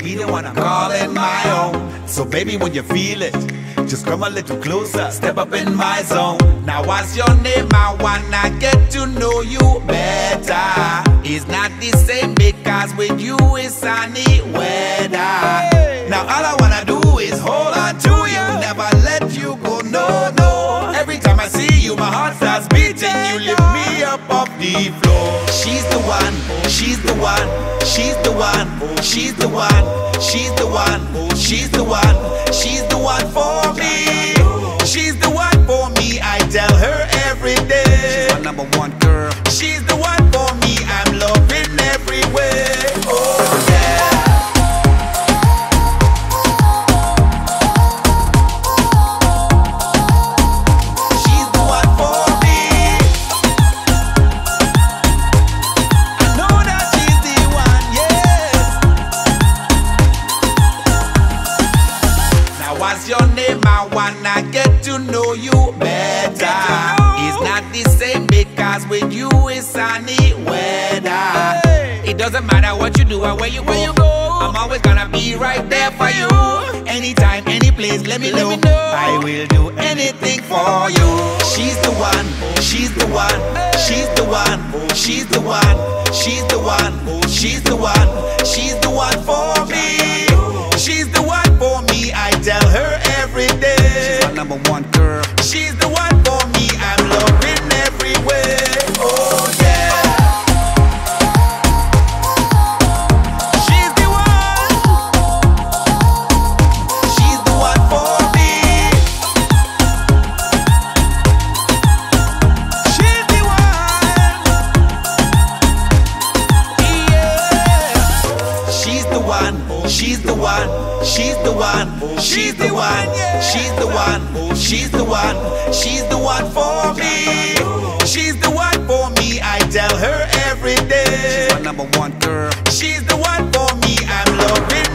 be the one I'm calling my own. So baby, when you feel it, just come a little closer, step up in my zone. Now what's your name? I wanna get to know you better. It's not the same because with you it's sunny weather. Now all I wanna do is hold on to you, never let you go, no, no. Every time I see you, my heart starts beating. You lift me up off the floor. She's the one, she's the one, she's the one, she's the one, she's the one, she's the one, she's the one for me. She's the one for me, I tell her every day. She's my #1 girl. She's the one for me, I'm loving every way. Oh yeah. Your name, I wanna get to know you better. It's not the same because with you it's sunny weather. It doesn't matter what you do or where you go, I'm always gonna be right there for you. Anytime, any place, let me know. I will do anything for you. She's the one, she's the one, she's the one, she's the one, she's the one, she's the one, she's the one for me. She's the one for me, I tell her every day. She's my #1 girl. She's the one for me, I'm loving every way. Oh yeah. She's the one. She's the one for me. She's the one. Yeah. She's the one. She's the one. She's the one, she's the one, she's the one, she's the one, she's the one for me. She's the one for me, I tell her every day. She's my #1 girl. She's the one for me, I'm loving